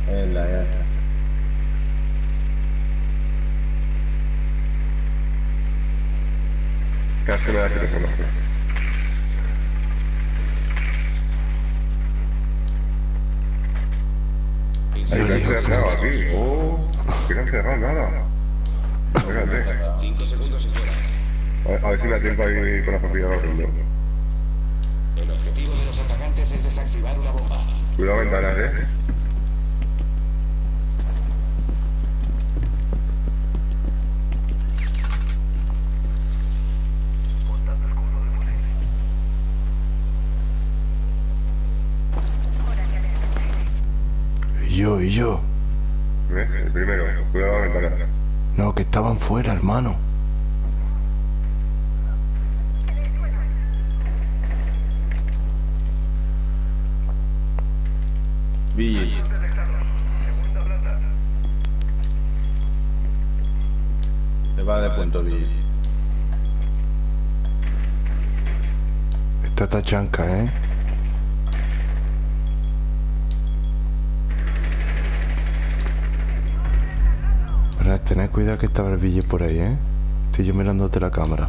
Es la guerra. Qué asco me da que te conozco. Ahí te han cerrado aquí. Oh, que no han cerrado nada. No me ha Espérate. cerrado. 5 segundos y fuera. A ver si me da tiempo ahí con la facilidad corriendo. El objetivo de los atacantes es desactivar una bomba. Cuidado ventanas, Y yo. ¿Ves? El primero. Cuidado ventanas. No, que estaban fuera, hermano. Billy. Se va de punto Billy. Esta tachanca, ¿eh? Pero tened cuidado que está Barbille por ahí, ¿eh? Estoy yo mirándote la cámara.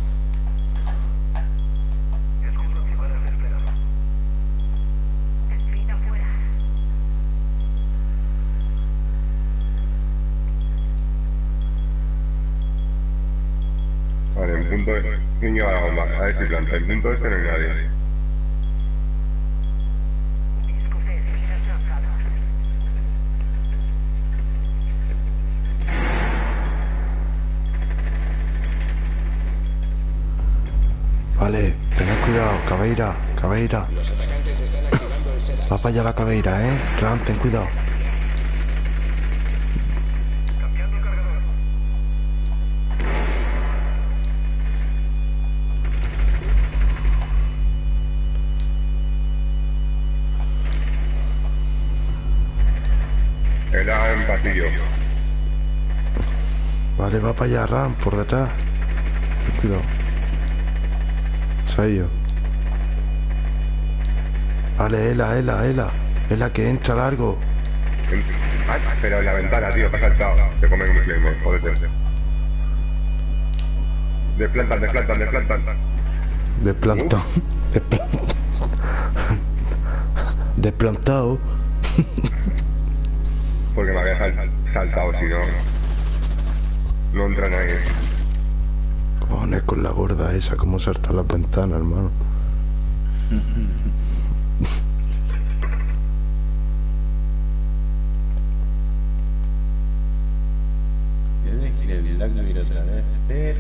Vale, en punto... ¿Quién lleva la bomba? A ver si planta. En punto este no hay nadie. Vale, tened cuidado, cabeira. Los atacantes están activando el SEDAX. Va para allá la cabeira, ¿eh? Ran, ten cuidado. Era en pasillo. Vale, va para allá, Ran, por detrás. Ten cuidado. Se ha ido. Vale, Ela, que entra largo. Ay, pero en la ventana, tío, que ha saltado. Te comen un claymore, jódete. Desplantan. Desplantado. Desplantado. Porque me había saltado, si no... No entran ahí. Cojones con la gorda esa, cómo salta las ventanas, hermano. Voy a elegir el Blackbeard otra vez, pero...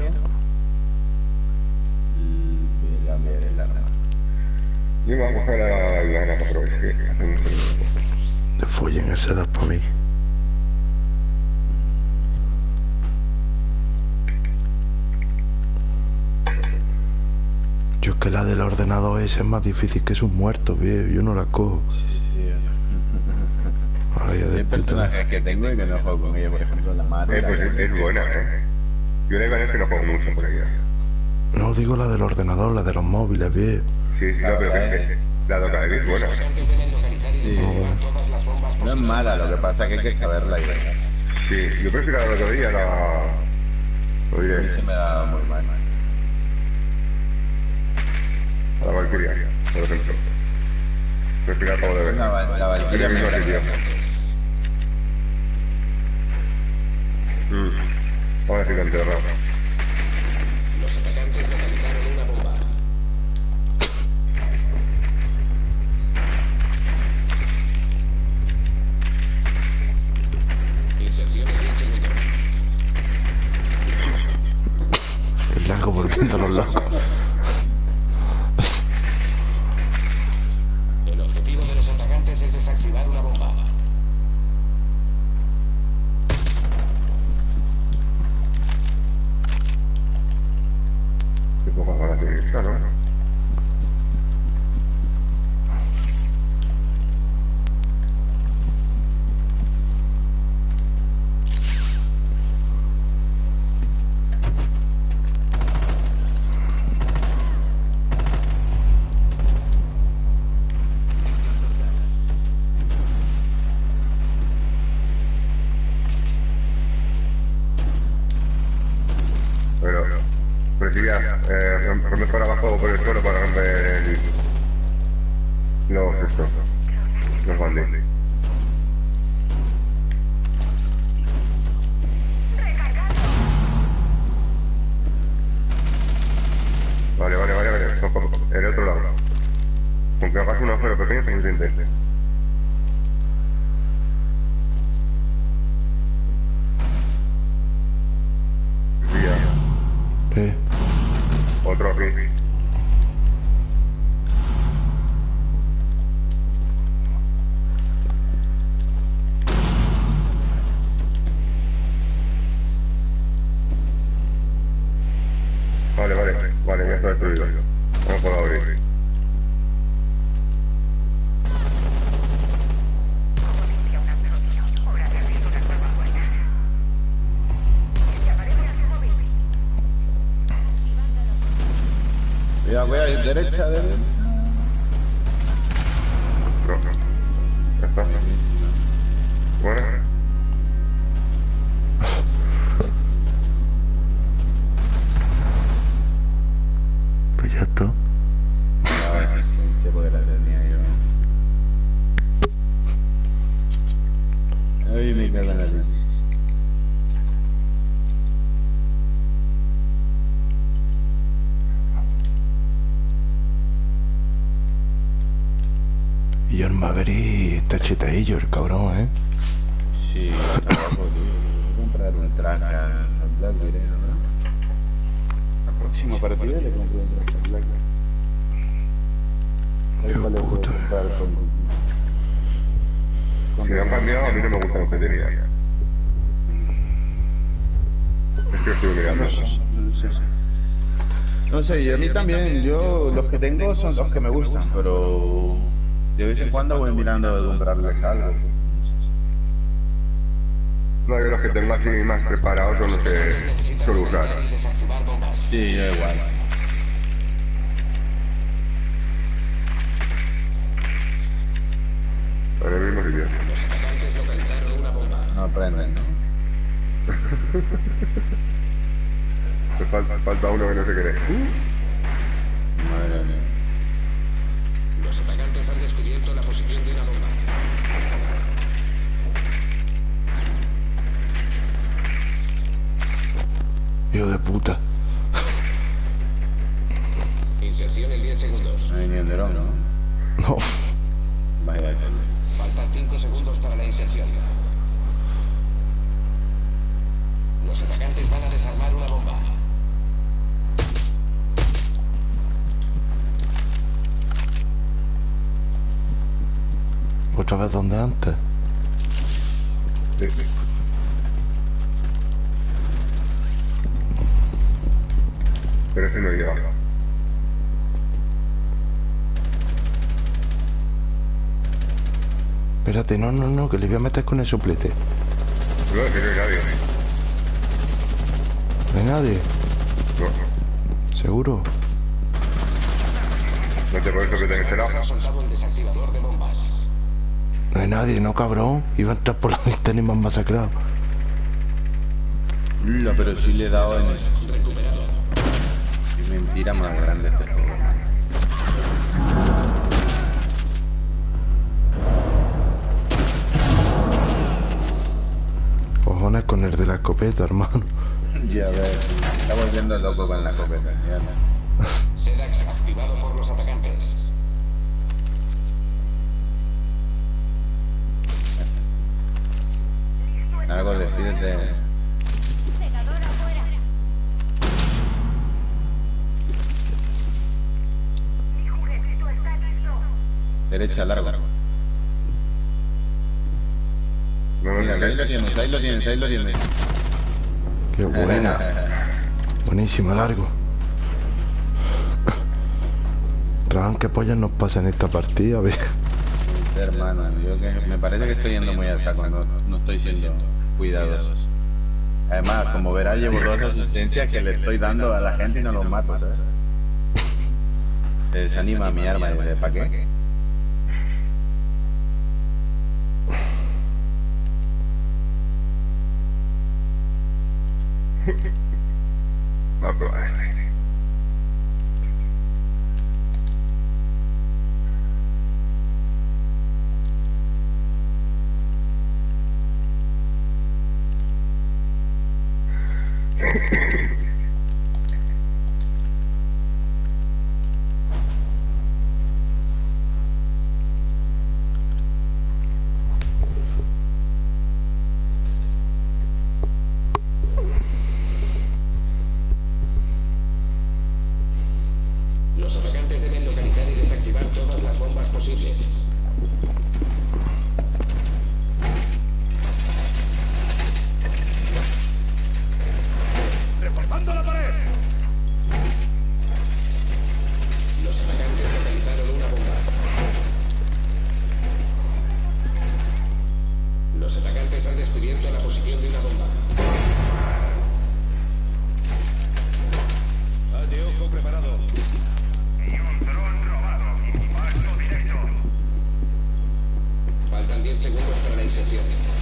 Voy a cambiar el arma. Yo me voy a coger a la gana para probar, sí, hace mucho tiempo. De follen ese das para mí. Yo es que la del ordenador ese es más difícil que sus muertos, viejo. Yo no la cojo. Sí. Ahora ya de Hay puta. personajes que tengo y que no juego con ella, por ejemplo, la madre. Pues es buena, Yo la verdad es que no juego mucho por ella. No digo la del ordenador, la de los móviles, viejo. Sí, no, pero que la Docademy es buena. Los atacantes deben localizar y desactivar todas las bombas No es posibles. mala, lo que pasa es que hay que saberla y Sí, yo prefiero la Docademy a la... Lo a mí diré, se me da muy mal. a la Valkyria, por ejemplo. Prefiero al cabo de ver. La Valkyria En el me mismo encanta. sitio. Ahora sí que han enterrado. Los atacantes localizaron una bomba. Inserción en 10 segundos. El largo volviendo a los lados. El objetivo de los atacantes es desactivar una bomba. Qué poca gana tiene esta, ¿no? Rompe para abajo por el suelo para romper los bandits. Vale. Ojo, el otro lado. Con que hagas un agujero pequeño es suficiente. ¿Qué? Otro aquí. Vale, ya está destruido. Vamos por abrir. Cuidado, derecha. No. Ya está. Bueno. Pues ya está. Porque la tenía yo. Ay, me cago en la leche. Y John Maverick está chetadillo el cabrón, ¿eh? Sí, está guapo, tío. Voy a comprar un traje al Blackbeard, ¿no? La próxima partida le compro un traje al Blackbeard. Qué ¿Cuál le puedo puta. comprar con Si me han cambiado, a mí no me gustan los que tenía. Es que estoy mirando. No sé, y a mí también, yo los que tengo son los que me gustan, pero de vez en cuando voy mirando de comprarles algo. No, yo los que tengo así más preparados son los que suelo usar. Y desactivar bombas. Sí, yo igual. En el mismo sitio. Los atacantes localizaron una bomba. No aprenden, ¿no? Me falta uno que no se cree. Madre mía. Los atacantes han descubierto la posición de una bomba. Hijo de puta. Inserción en 10 segundos. No hay ni un dron, ¿no? No. Vaya, Faltan 5 segundos para la inserción. Los atacantes van a desarmar una bomba. ¿Otra vez donde antes? Sí. Pero ese no llega. Espérate, no, que le voy a meter con el suplete. No, que no hay nadie. ¿No hay nadie? No, ¿Seguro? no te por eso que tenés el Se ha agua. soltado el desactivador de bombas. No hay nadie, no cabrón. Iba a entrar por la ventana y me han masacrado. no, pero sí le he dado en eso. Recuperado. Qué mentira más grande este juego. Cojones con el de la escopeta, hermano. Ya ves, está volviendo loco con la escopeta. Ya no. Sedax activado por los atacantes. Algo decirte. Secador afuera. Derecha, largo. No, Mira, ahí lo tienes, ahí lo tienes, ahí lo tienes. Qué buena. Buenísimo, largo. Raban, ¿qué pollas nos pasa en esta partida? A ver. Hermano, yo que me parece que estoy yendo muy al saco, no estoy siendo cuidadoso. Además, como verás, llevo 2 asistencias que le estoy dando a la gente y no los mato, ¿sabes? Se desanima mi arma, ¿de para qué? Va a probar este. Los atacantes deben localizar y desactivar todas las bombas posibles. ¡Reforzando la pared! Los atacantes localizaron una bomba. Los atacantes han descubierto la posición de una bomba. Ojo preparado. Faltan 10 segundos para la inserción.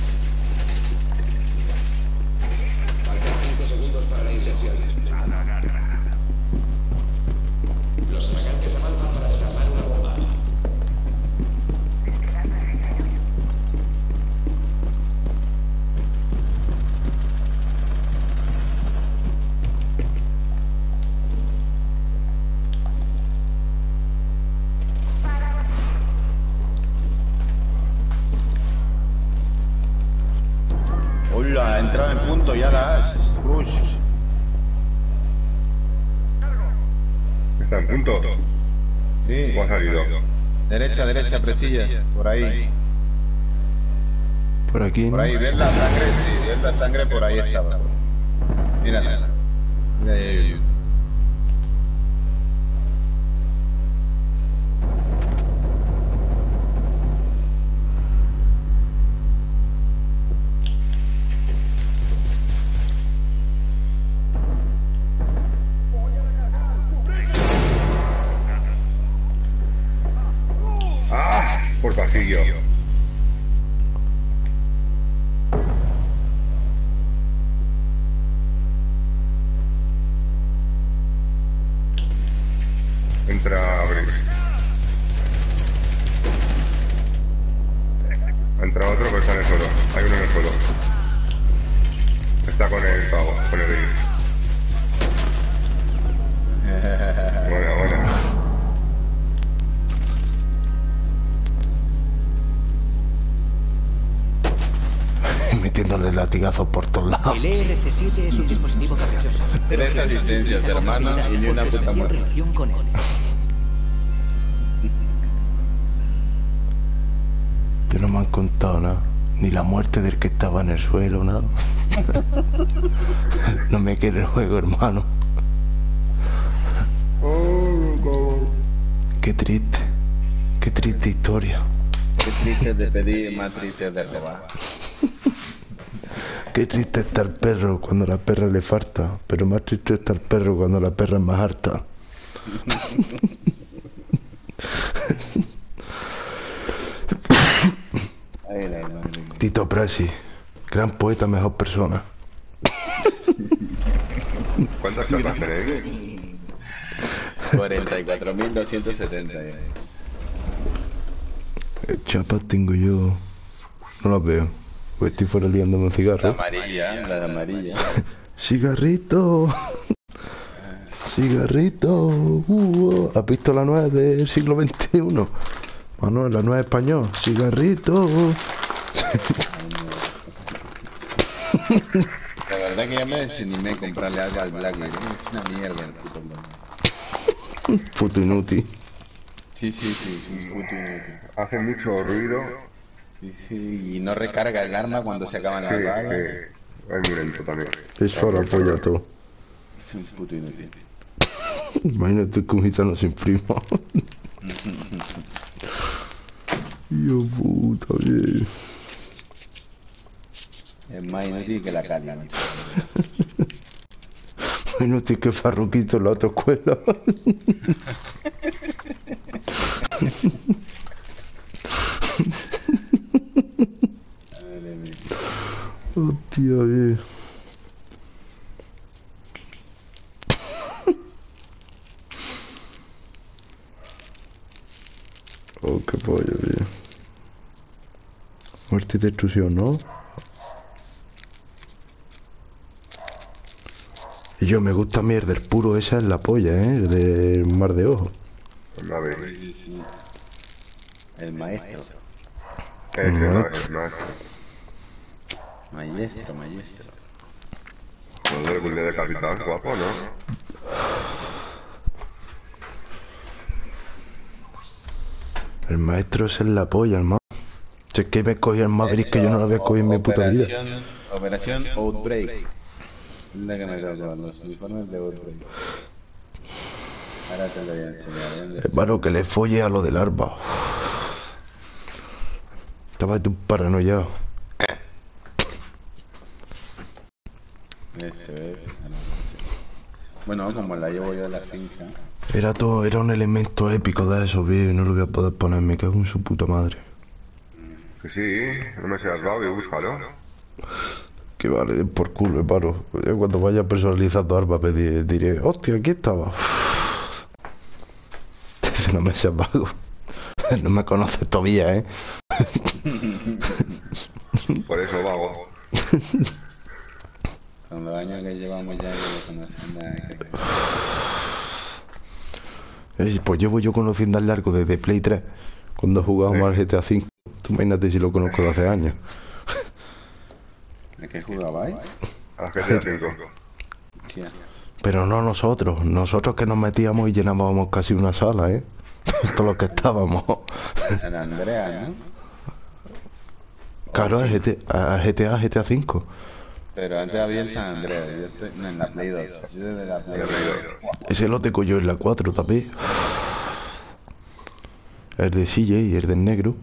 Faltan 5 segundos para la inserción. Los atacantes avanzan para desarmar una bomba. Hola, ha entrado en punto, ya la has. Rush. Está en punto. Sí. ¿Cómo ha salido? Derecha, derecha, presilla. Por ahí. Por aquí, Por ¿no? ahí, ¿ves la sangre? Sí, ves la sangre, por ahí estaba. Mírala. Mira ahí. ¡Ah! Por pasillo. Entra a abrir. Entra otro, pero está en el suelo. Hay uno en el suelo. Está con el pavo, con el gris. Buena, buena. Metiéndole latigazos por todos lados. El ERC7 es un dispositivo caprichoso. pero 3 asistencias, hermano, y ni una puta en muerte. relación con él. Yo no me han contado nada. Ni la muerte del que estaba en el suelo, nada. No me quiere el juego, hermano. Qué triste. Qué triste historia. Qué triste de pedir, más triste de robar. Qué triste está el perro cuando la perra le falta. Pero más triste está el perro cuando la perra es más harta. Ay, la madre. Tito Presi, gran poeta, mejor persona. ¿Cuántas chapas tenéis? 44.270. Chapas tengo yo. No las veo. Pues estoy fuera liándome un La cigarro. amarilla, la amarilla. Cigarrito. Cigarrito. ¿Has visto la nueva del siglo XXI? Ah, no, la nueva español. Cigarrito. La verdad que ya me desanimé comprarle algo al Blackberry. Es una mierda el puto Blackberry. Puto inútil. Sí, sí, sí, es un puto inútil. Hace mucho ruido. Sí, sí, y no recarga el arma cuando se acaban Sí, las balas. sí. Es muy lento también. Eso la polla todo. Es un puto inútil. Imagínate que un gitano sin primo. Yo puta, bien. Es más inútil que la calle, macho. Inútil que Farruquito en la autoescuela. Hostia, bien. Oh, qué pollo, bien. Muerte y destrucción, ¿no? Y yo me gusta a mí el del puro, esa es la polla, el del mar de ojo. A ver. Sí, sí. El maestro. Ese no es más. Maestro, maestro. Joder, bulle de capitán, guapo, ¿no? El maestro ese es la polla, hermano. Si es que me cogí el Maverick que yo no lo había cogido en mi puta vida. Operación Outbreak. Es la que me tocó, los uniformes de Outbreak. Ahora te lo voy a enseñar. Hermano, que le folle a lo del arma. Estaba tú paranoiado. Bueno, como la llevo yo a la finca. Era un elemento épico de esos, vídeos y no lo voy a poder poner, me cago en su puta madre. Que sí, no me seas vago y búscalo. Que vale, por culo, hermano. Yo cuando vaya personalizando armas me diré, hostia, aquí estaba. No me seas vago. No me conoces todavía, ¿eh? Por eso vago. Con los años que llevamos ya no conocen nada. Pues llevo yo conociendo al largo desde Play 3, cuando jugábamos al GTA 5. Tú imagínate si lo conozco de hace años. ¿De qué jugabais? A GTA 5. Hostia. Pero no nosotros que nos metíamos y llenábamos casi una sala, ¿eh? Todos los que estábamos. San Andreas, ¿no? Claro, Sí. GTA 5. Pero antes había el San Andreas, yo estoy en la Play 2. Yo desde la Play 2. Ese lo tengo yo en la 4 también. El de CJ, el del negro.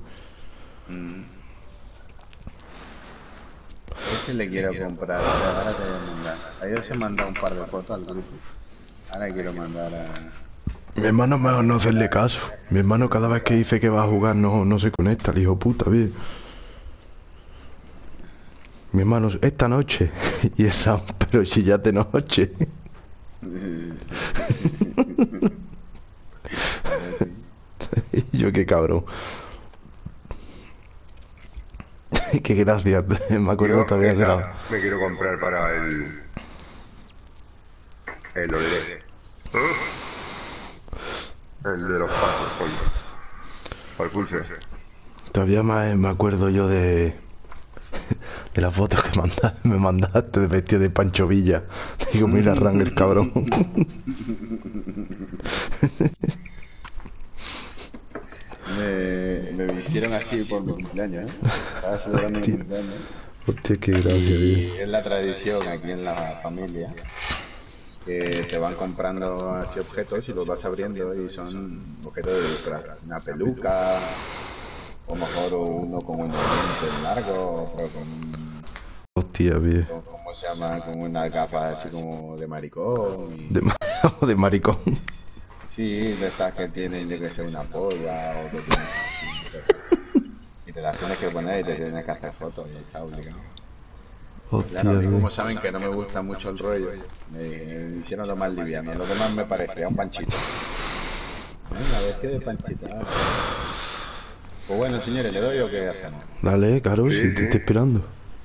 Este le quiero comprar, ahora te voy a mandar. Ayer os he mandado un par de fotos al grupo. Ahora quiero mandar a... Mi hermano mejor no hacerle caso. Mi hermano cada vez que dice que va a jugar no se conecta, el hijo puta, bien. Mi hermano, esta noche. Y el Ram, pero si ya es de noche. Y yo qué cabrón. Qué gracias, me acuerdo Yo todavía de esa la... me quiero comprar para el Olé. El de los pasos, coño. Para el pulse. Todavía me acuerdo yo de las fotos que me mandaste de vestido de Pancho Villa. Digo, mira, Ranger, cabrón. Me vistieron así por mi cumpleaños, ¿eh? Estaba celebrando mi cumpleaños. Hostia, qué gracia, Y bien. es la tradición aquí en la familia que te van comprando así objetos y los vas abriendo y son objetos de disfraz. Una peluca, o mejor uno con unos dientes largos, otro con, Hostia, bien. ¿cómo se llama? Con unas gafas así como de maricón. Y, De maricón. sí, de estas que tienen, yo que sé, una polla o que tienen así, y te las tienes que poner y te tienes que hacer fotos y está obligado. Hostia, Claro, a mí bien. como saben que no me gusta mucho el rollo, me hicieron lo más liviano, lo demás me parecía un panchito. Venga, ves que de panchita. Pues bueno, señores, ¿le doy o qué hacemos? Dale, claro, Sí, si te sí. estoy esperando.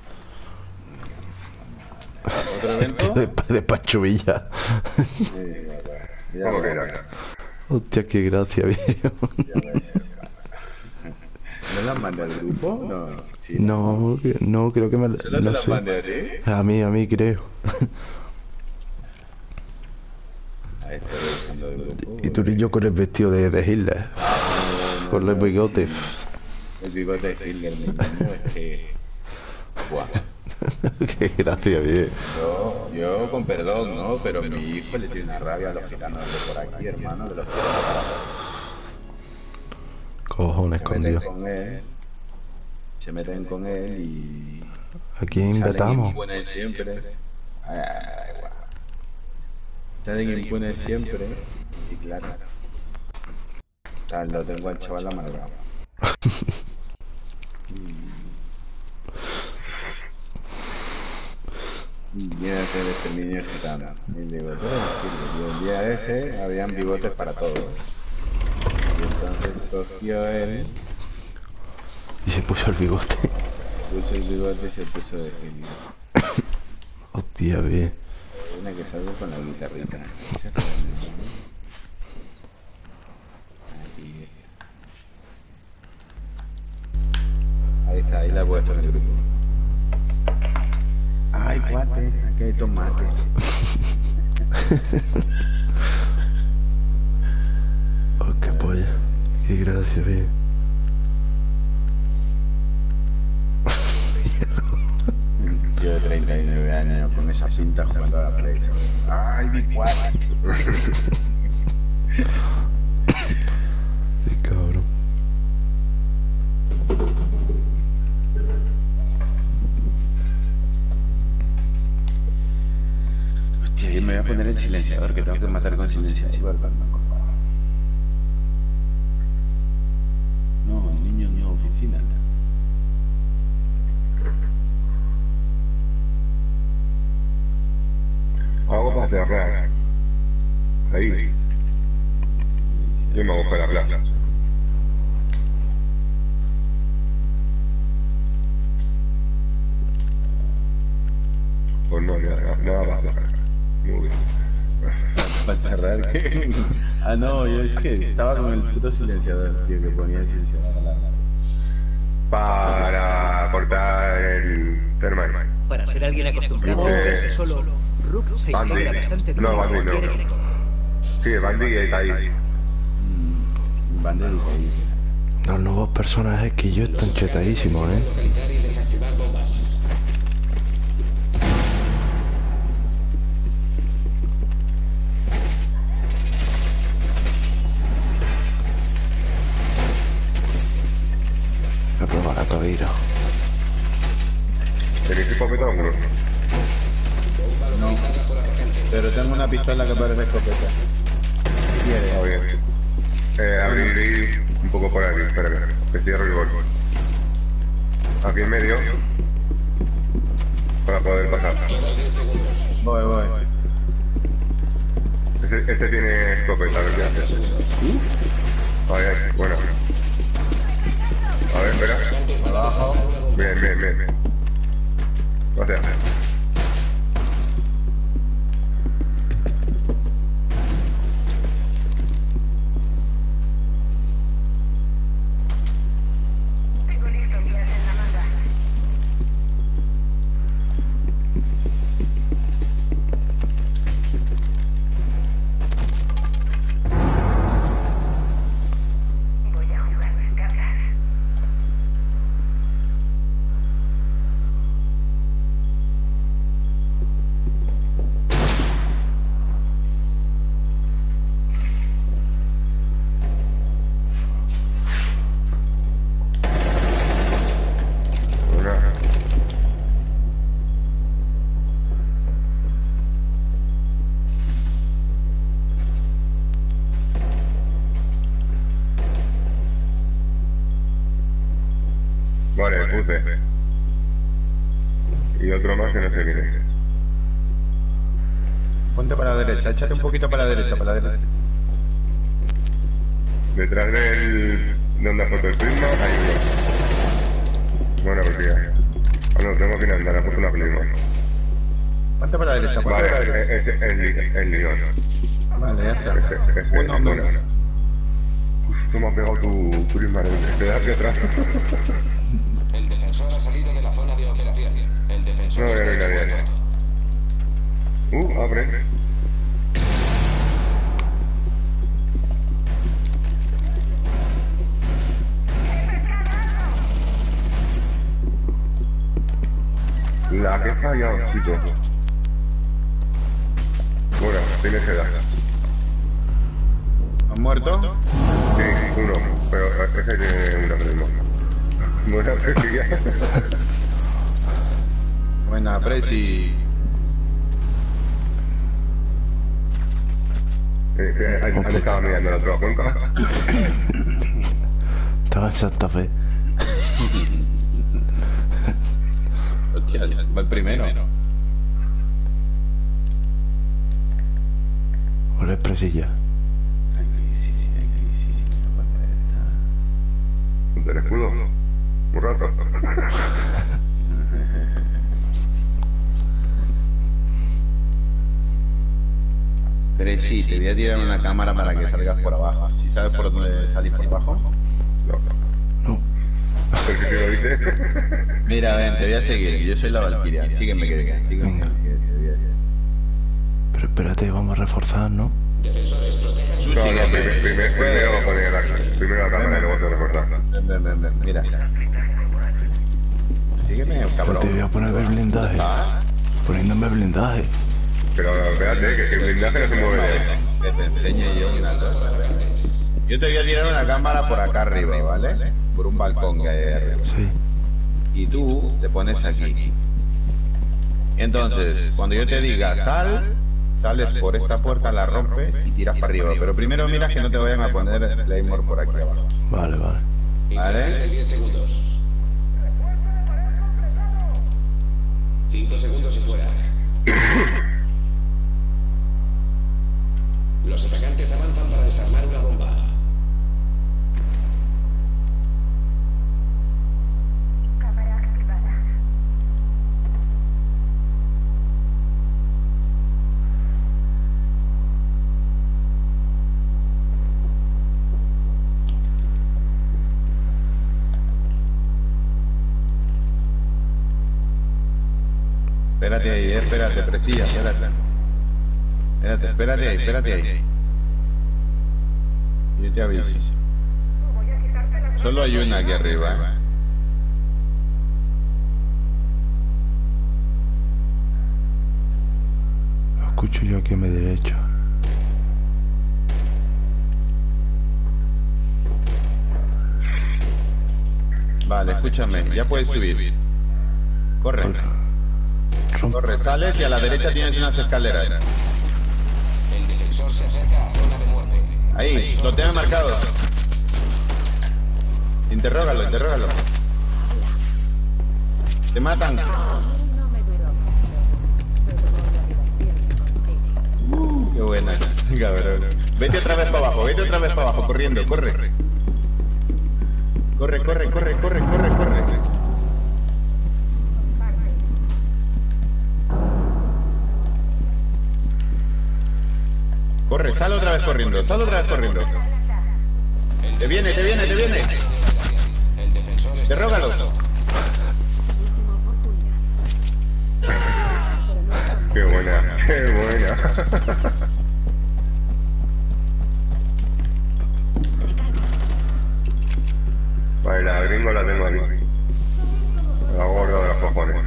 ¿Otro evento? De Pancho Villa. Sí, ya ¿Cómo que va, era? Hostia, qué gracia, viejo. ya va a ser. ¿No las mandé al grupo? No, sí. No, creo que me... ¿Solo te No las sé. mandé a ti? A mí creo. Ahí estoy revisando el grupo. Y tú y yo con el vestido de Hitler. Con los bigotes. El bigote de Hitler, mi niño, es que... Buah. Qué gracia, bien. Yo con perdón, ¿no? Pero mi hijo le tiene una rabia a los gitanos de por aquí, hermano, de los quiero matar a todos. Cojones Se con meten Dios. con él, se meten con él y... ¿A quién salen vetamos? impunes siempre. Ay, guau. Salen impunes siempre y claro. Tal, lo tengo al chaval amargado. Y viene a ser este niño gitano. Y digo, y el día ese habían bigotes para todos. Y entonces cogió él, Y se puso el bigote. puso el bigote y se puso de Hitler. Hostia, bien. Tiene que salgo con la guitarrita. Aquí. Ahí está, ahí la he puesto en el grupo. Ay, cuate, aquí hay tomate. Oh, qué polla. Qué gracia, bien. Yo de 39 años con esa cinta jugando a la Play. Ay, mi cuate. Qué cabrón. Hostia, yo me voy a poner el silenciador, que tengo que matar con silenciador. No, niño en oficina. Hago para cerrar. Ahí. Yo me hago para hablar. Pues no, nada va a cerrar. Muy bien. Para cerrar, ¿qué? Ah, no, yo es que estaba con el puto silenciador, tío, que ponía el silenciador a la... Para cortar el termal. Para ser alguien acostumbrado a moverse solo, Rook se integra bastante bien No, en Bandy cualquier no. equipo. Sí, Bandy está ahí. Bandera ahí. Los nuevos personajes que yo están chetadísimos, Localizar y desactivar bombas. Voy a probar a Cabira. ¿Tenéis escopeta o no? No, pero tengo una pistola que parece escopeta. Si quieres. Está bien. Abriré un poco por aquí, espérame. Que cierro el gol. Aquí en medio. Para poder pasar. Voy. Este tiene escopeta, a ver qué hace. Ay, bueno. A ver, espera. Abajo. Bien. Gracias. Tengo listo el gas en la manga. Voy a jugar las cartas. Una. Vale, puse. Y otro más que no sé quién es. Ponte para la derecha, échate un poquito para la derecha, Detrás del... donde ha puesto el prisma hay uno. Bueno, pues ya. Ah, no, tengo que andar, ha puesto una prisma. Ponte para la derecha, ponte para la Vale, derecha. ese es el león. Vale, ya está. Ese, Uno menos. bueno. Justo me ha pegado tu prisma, te da hacia atrás. El defensor ha salido de la zona de operación. El defensor No, ya no hay está nadie. expuesto. Abre. La que he fallado, chico. Bueno, tienes edad. ¿Han muerto? Sí, uno, pero ese tiene una prisma. Buena presilla. Buena, Presi. ¿Han estado mirando la otra cuenca? Estaba en Santa Fe. Hostia, va el primero. Hola, expresilla. Sí. ¿Del escudo? Un rato. Sí, te voy a tirar una cámara para que salgas por abajo. ¿Sí sabes por dónde salís por abajo? No. Porque si lo dices. Mira, ven, te voy a seguir. Yo soy la Valkyria. Sígueme, que sígueme. Venga. Pero espérate, vamos a reforzar, ¿no? Tú No, sígueme. primero vamos a poner primero la cámara y luego se recorta. Ven, mira. Sígueme, Pero cabrón. te voy a poner el blindaje. Ah, Poniéndome Blindaje. Pero espérate, que el blindaje no se mueve de ahí. que te enseñe yo una cosa. Yo te voy a tirar una cámara por acá arriba, ¿vale? Por un balcón que hay ahí arriba. Sí. Y tú te pones aquí. Entonces, cuando yo te diga sal, sales por esta puerta, la rompes y tiras para arriba. Pero primero mira que no te vayan a poner Claymore por aquí abajo. Vale, vale. ¿Vale? 10 segundos. 5 segundos y fuera. Los atacantes avanzan para desarmar una bomba. Cámara activada. Espérate ahí, espérate, presilla, espérate. Espérate ahí. Yo te aviso. Voy a quitarte las Solo hay una aquí arriba, ¿eh? Lo escucho yo aquí a mi derecha. Vale, escúchame, ya puedes subir. Corre, corre, sales y a la derecha tienes unas escaleras. El defensor se acerca a zona de muerte. Ahí, lo tengo marcado. Interrógalo. Te matan. No me duró mucho, pero voy a divertirme contigo. Qué buena, cabrón. Vete otra vez para abajo, corriendo, corre. Corre. Corre, sal otra vez corriendo. Te viene. El defensor está Interrógalo. Última oportunidad. Qué buena. Vale, la gringo la tengo aquí. La gorda de los cojones.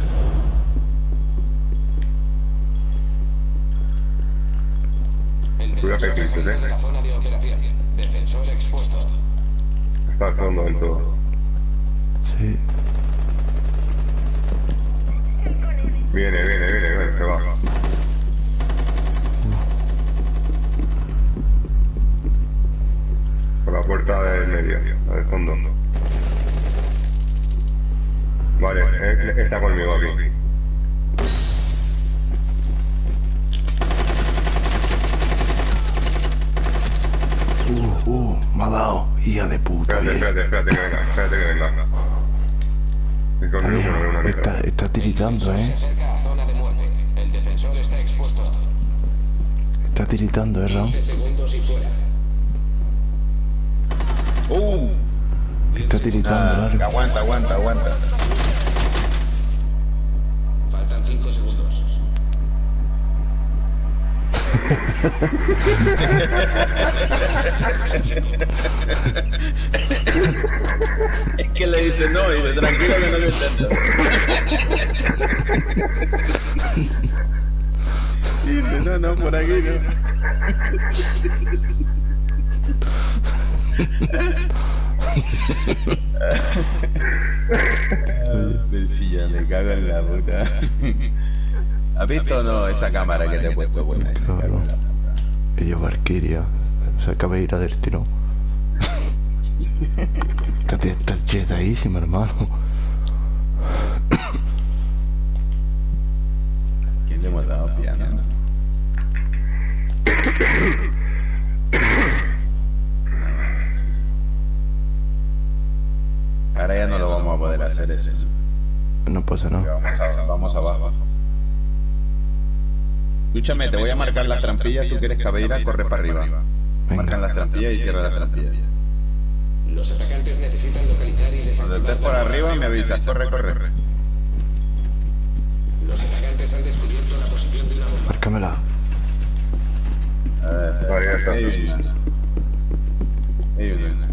El Cuidado que defensor hay se crisis, acerca a la zona de operación. Defensor expuesto. Está al fondo del todo. Sí. Viene, se va. Por la puerta del medio, la del fondo. Vale, está conmigo aquí. Me ha dado. Hija de puta. Espérate que venga. Es conmigo, no veo una mierda. Está tiritando, Se acerca a zona de muerte. El defensor está expuesto. Está tiritando, Ram. 15 segundos y fuera. Está tiritando, largo. Aguanta. Faltan 5 segundos. Es que le dice no, y dice tranquilo que no lo intento. Dice no, por aquí no. Sencilla, me cago en la puta. ¿Has visto o no esa cámara que te he puesto buena? Claro. Ella Valkyria. Se acaba de ir a destino. Está chetadísima, hermano. ¿Quién le hemos dado piano? Ahora ya no lo vamos a poder hacer eso. No pasa nada. Vamos abajo. Escúchame, te voy a marcar las trampillas. Tú quieres Caveira, corre para arriba. Marcan las trampillas y cierra las trampillas. Los atacantes necesitan localizar y Cuando desactivar estés por la bomba. arriba me avisas. Corre, corre. Los atacantes han descubierto la posición de una bomba. Márcamela. Vale, ya está. Hay una. Hay una.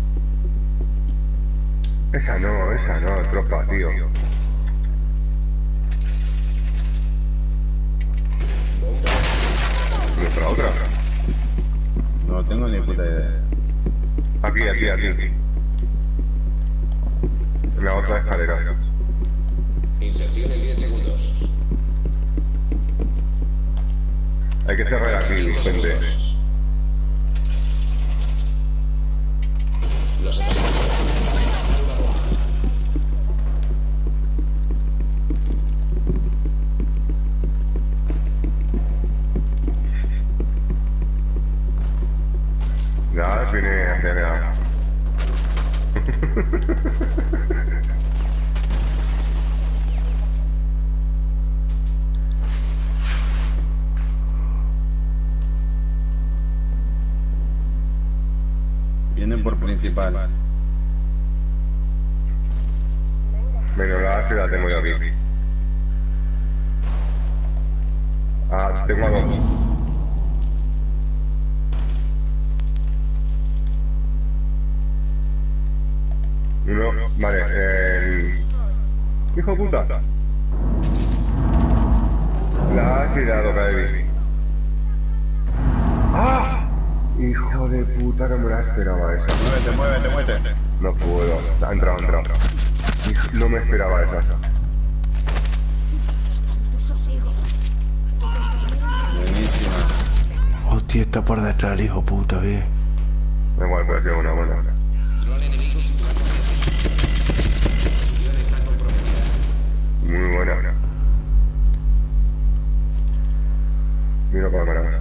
Esa no, tropa, tío. ¿Nuestra otra? No tengo ni puta idea. Aquí. En la otra escalera. Inserción en 10 segundos. Hay que cerrar aquí, 5 gente. segundos. Los atacantes han desactivado una bomba. Ya viene hacia allá. Vienen por principal. Menos la la tengo yo aquí. Ah, tengo a dos. Uno, vale, hijo de puta. La has tirado, Kaevi. ¡Ah! Hijo de puta, que me la esperaba esa. Muévete. No puedo. Ha entrado. No me esperaba esa. Buenísima. Hostia, está por detrás el hijo puta, bien. Da igual, pero ha sido una buena. Dron enemigo situado en 10 segundos. La posición está comprometida. Muy buena. Mira cámara.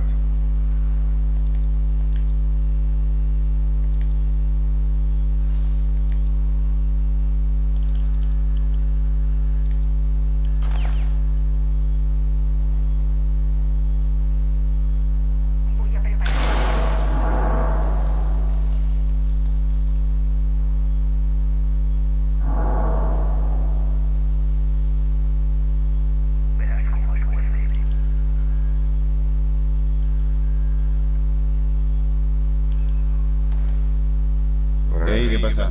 Voy a preparar. Verás cómo es juez. Ey, ¿qué pasa?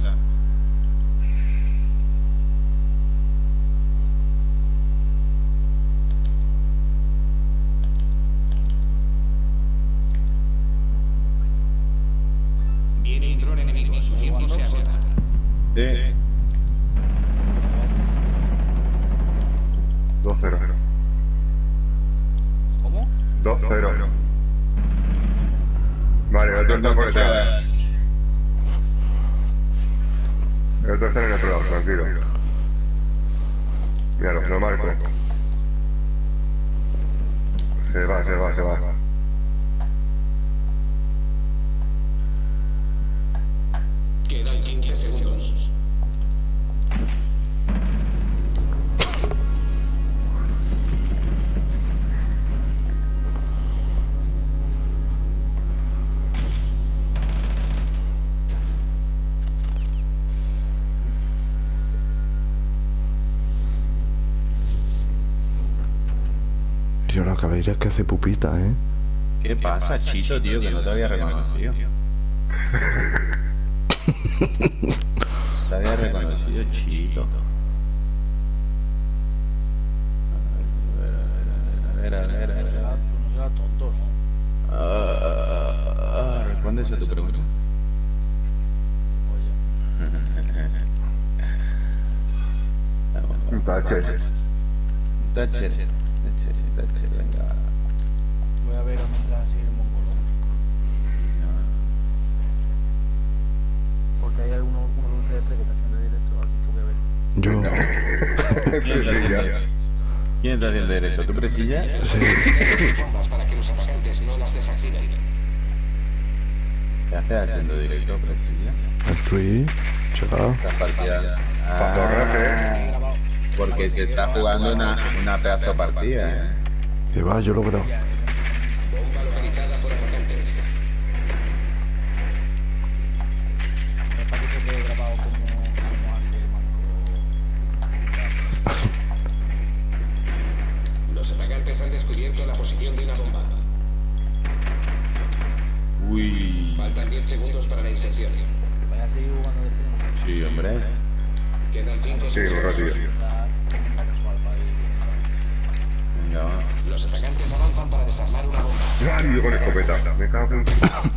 Viene un dron enemigo. Su tiempo se agota. Sí. 2-0. ¿Cómo? 2-0. Vale, el otro está por detrás. El otro está en el otro lado, tranquilo. Míralo, lo marco. Se va. Quedan 15 segundos. Yo la Caveira es que hace pupita, ¿eh? ¿Qué pasa, Chito, tío? Que no te había reconocido. Te había reconocido, Chito. A ver. No será tonto, ¿no? Responde eso a tu pregunta. Oye, Un tache. Thatcher, venga. voy a ver a mientras así el mongolón. Porque hay uno de este que está haciendo directo, así que voy a ver. Yo. Presilla. ¿Quién está haciendo directo? ¿Tu presilla? Sí. Las bombas para que los atacantes no las desactiven. ¿Qué haces haciendo directo, presilla? El Twitch, chaval. Esta partida. Patorraje. Porque se está jugando una pedazo partida, ¿eh? Que va, yo lo he grabado. Bomba localizada por atacantes. Me parece que he grabado como hace el manco. Los atacantes han descubierto la posición de una bomba. Uy. Faltan 10 segundos para la inserción. Vaya a seguir jugando de frente. Sí, hombre. Quedan 5 Sí, un segundos. ratillo. La casual para ir. Venga, va. Los atacantes avanzan para desarmar una bomba. ¡Ay, yo con escopeta! Me cago en...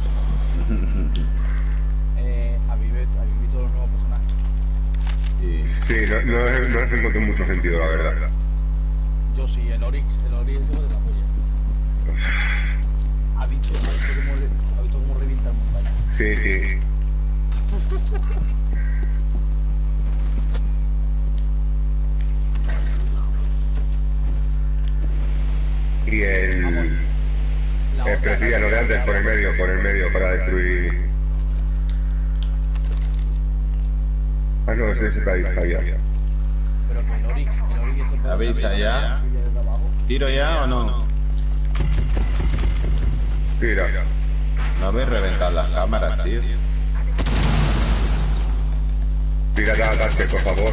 ¿Habéis visto los nuevos personajes? Sí. Sí, no les encontré mucho sentido, la verdad. Yo sí, el Oryx es el de la polla. ¿Ha visto cómo revienta el montaña? Sí, sí. Y el presidiano de antes por el medio para destruir. Ah, no, ese está ahí, está allá. Pero que el Oryx es el ¿Avisa ya? desde abajo. ¿Tiro ya o no? Tira. No habéis reventado las cámaras, tío. Tira ya ataque, por favor.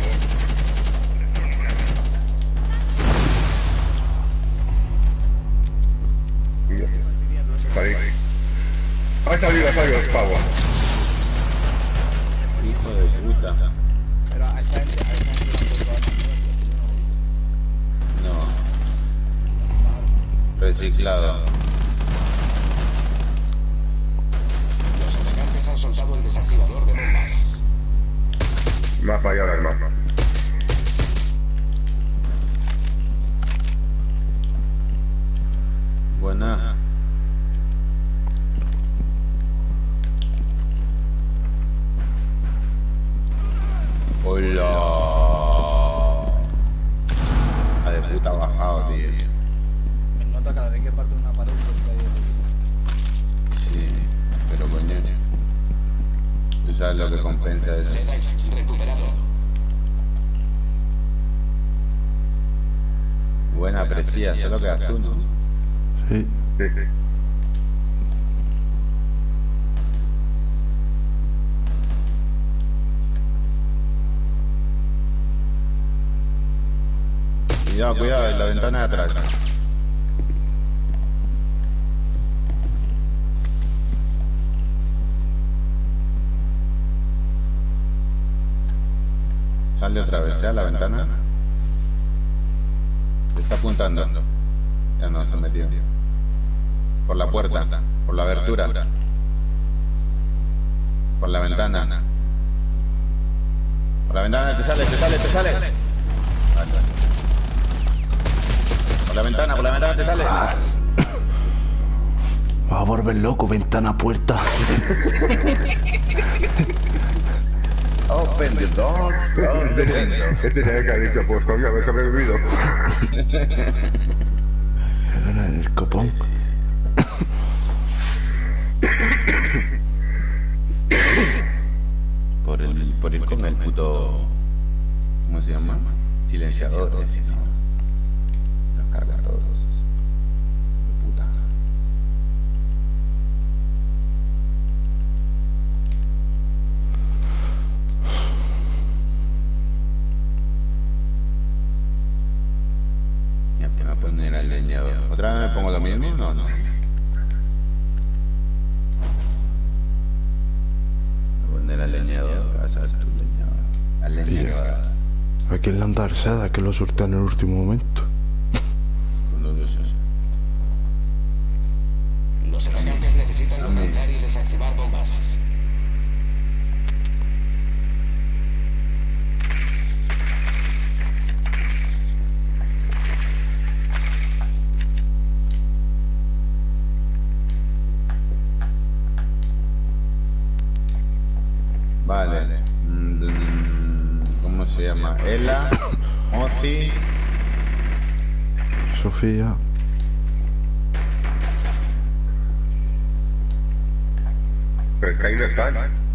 Vale. Ha salido el pavo. Hijo de puta. Pero a esa gente No. Reciclado. Los atacantes han soltado el desactivador de bombas. Me ha fallado el arma. Buena. Hola. Hija de puta ha bajado, tío. me nota cada vez que parte una pared Sí, pero coño. Tú sabes lo que compensa eso. Sedax recuperado. Buena presía, solo quedas tú, ¿no? Sí. Sí. Cuidado, cuidado, en la ventana de atrás. Sale otra vez, ¿eh? A la ventana. Te está apuntando. Ya no, se metió. Por la puerta, por la abertura. Por la ventana. Por la ventana, te sale. Por la ventana te sale. Va a volver loco, ventana, puerta. Open the door, close the window. Este ya que ha dicho, pues coño, haber sobrevivido. Era en el copón. Por ir con el puto... ¿Cómo se llama? Silenciador ese, ¿no? Los carga todos. De puta. Ya que me poner al leñador. ¿Otra vez me pongo lo mismo? No. Me poner al leñador. Vas a ver tu leñador. Al leñador. Hay que landar seda, que lo sortea en el último momento. Los atacantes necesitan localizar y desactivar bombas. Vale. ¿Cómo se llama? Ela, Mozi. Sofía. Pero es que ahí no están.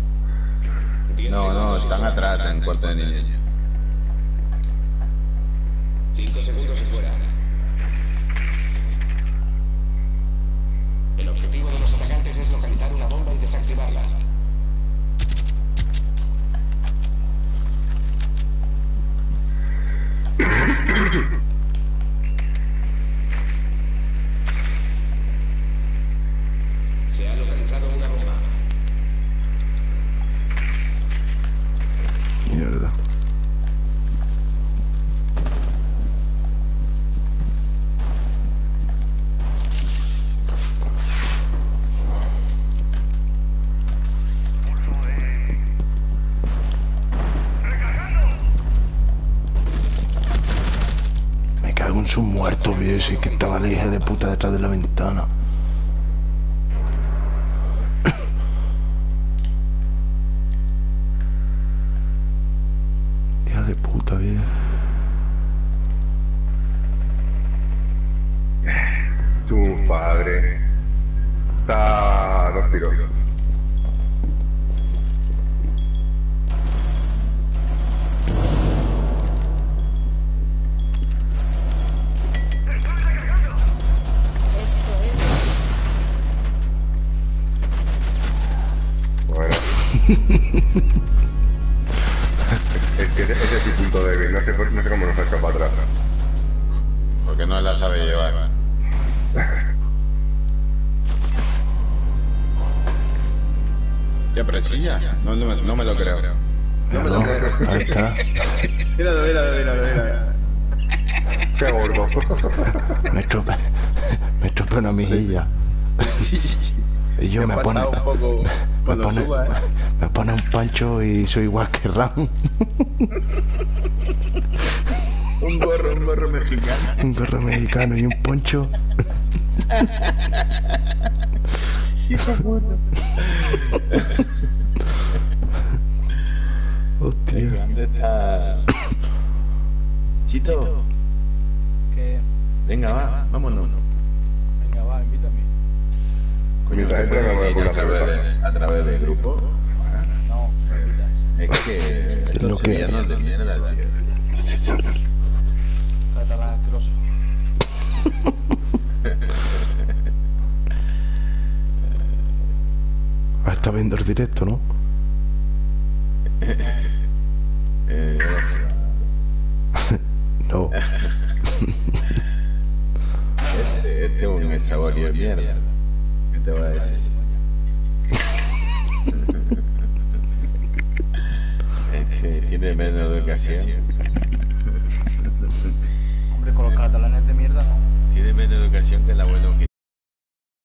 No, están atrás en cuarto de niño. 5 segundos y fuera. objetivo de los atacantes es localizar una bomba y desactivarla. Se ha localizado una bomba. Mierda. Me cago en su muerto, viejo, ese que estaba la hija de puta detrás de la ventana. Hija de puta, viejo. Tu padre. Está a 2 tiros. Esto es. Bueno. Es que ese es su punto débil. No sé cómo nos ha escapado atrás. Porque no la sabe llevar. ¿Qué presilla? No me lo creo. No me lo creo. Ahí está. Míralo. Qué gordo. Me estropeó una mejilla. Y yo me pone, un poco cuando suba, me pone un pancho y soy igual que Ram. Un gorro mexicano. Un gorro mexicano y un poncho. Hostia. ¿Dónde está? Chito, Que... venga, vámonos. Venga, va, invítame. Coño, Mientras entra, me voy a poner a través del grupo. No, me invitas. Es que Es lo los que- sevillanos de mierda, tío. Catalán asqueroso. Ah, está viendo el directo, ¿no? No. Este es un saborio de mierda. ¿Qué te voy a decir? Este tiene menos educación. Hombre, con los catalanes de mierda no. Tiene menos educación que el abuelo